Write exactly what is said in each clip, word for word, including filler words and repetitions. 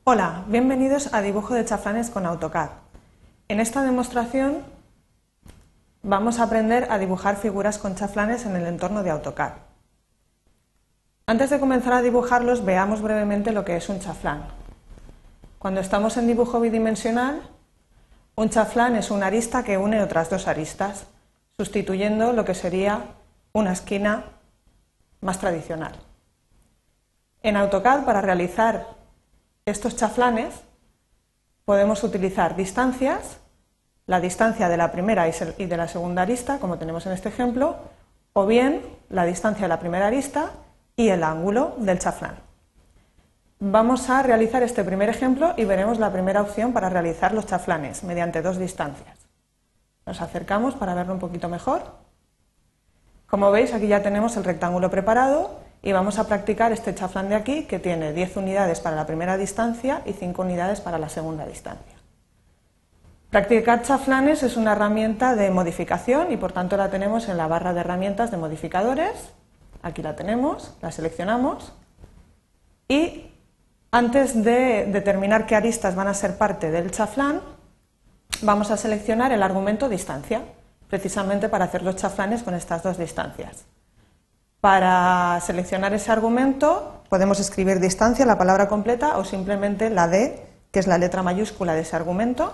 Hola, bienvenidos a Dibujo de chaflanes con AutoCAD. En esta demostración vamos a aprender a dibujar figuras con chaflanes en el entorno de AutoCAD. Antes de comenzar a dibujarlos, veamos brevemente lo que es un chaflán. Cuando estamos en dibujo bidimensional, un chaflán es una arista que une otras dos aristas, sustituyendo lo que sería una esquina más tradicional. En AutoCAD, para realizar estos chaflanes, podemos utilizar distancias, la distancia de la primera y de la segunda arista, como tenemos en este ejemplo, o bien la distancia de la primera arista y el ángulo del chaflán. Vamos a realizar este primer ejemplo y veremos la primera opción para realizar los chaflanes mediante dos distancias. Nos acercamos para verlo un poquito mejor. Como veis, aquí ya tenemos el rectángulo preparado y vamos a practicar este chaflán de aquí, que tiene diez unidades para la primera distancia y cinco unidades para la segunda distancia. Practicar chaflanes es una herramienta de modificación y por tanto la tenemos en la barra de herramientas de modificadores. Aquí la tenemos, la seleccionamos y antes de determinar qué aristas van a ser parte del chaflán, vamos a seleccionar el argumento distancia, precisamente para hacer los chaflanes con estas dos distancias. Para seleccionar ese argumento podemos escribir distancia, la palabra completa, o simplemente la D, que es la letra mayúscula de ese argumento.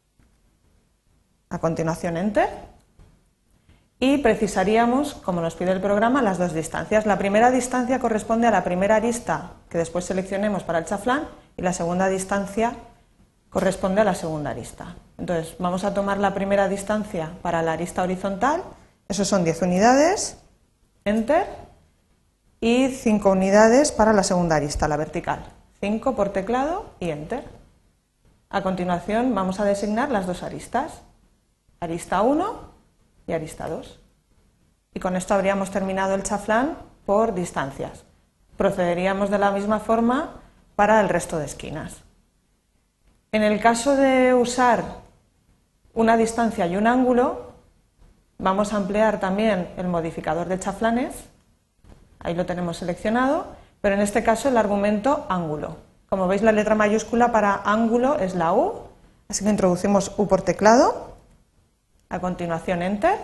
A continuación Enter. Y precisaríamos, como nos pide el programa, las dos distancias. La primera distancia corresponde a la primera arista que después seleccionemos para el chaflán y la segunda distancia corresponde a la segunda arista. Entonces vamos a tomar la primera distancia para la arista horizontal, eso son diez unidades, Enter, y cinco unidades para la segunda arista, la vertical, cinco por teclado y Enter. A continuación vamos a designar las dos aristas, arista uno y arista dos. Y con esto habríamos terminado el chaflán por distancias. Procederíamos de la misma forma para el resto de esquinas. En el caso de usar una distancia y un ángulo, vamos a emplear también el modificador de chaflanes, ahí lo tenemos seleccionado, pero en este caso el argumento ángulo. Como veis, la letra mayúscula para ángulo es la U, así que introducimos U por teclado. A continuación Enter,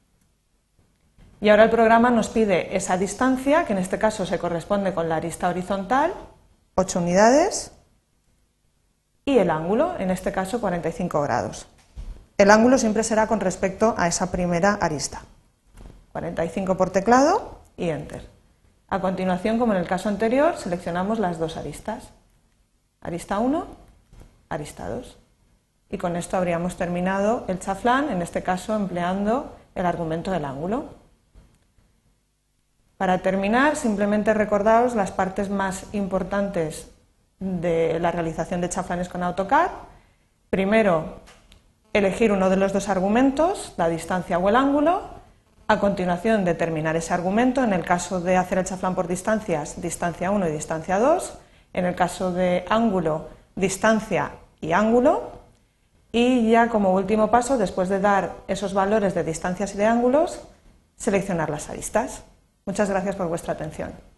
y ahora el programa nos pide esa distancia, que en este caso se corresponde con la arista horizontal, ocho unidades, y el ángulo, en este caso cuarenta y cinco grados. El ángulo siempre será con respecto a esa primera arista, cuarenta y cinco por teclado y Enter. A continuación, como en el caso anterior, seleccionamos las dos aristas, arista uno, arista dos. Y con esto habríamos terminado el chaflán, en este caso empleando el argumento del ángulo. Para terminar, simplemente recordaos las partes más importantes de la realización de chaflanes con AutoCAD. Primero, elegir uno de los dos argumentos, la distancia o el ángulo. A continuación, determinar ese argumento. En el caso de hacer el chaflán por distancias, distancia uno y distancia dos. En el caso de ángulo, distancia y ángulo. Y ya como último paso, después de dar esos valores de distancias y de ángulos, seleccionar las aristas. Muchas gracias por vuestra atención.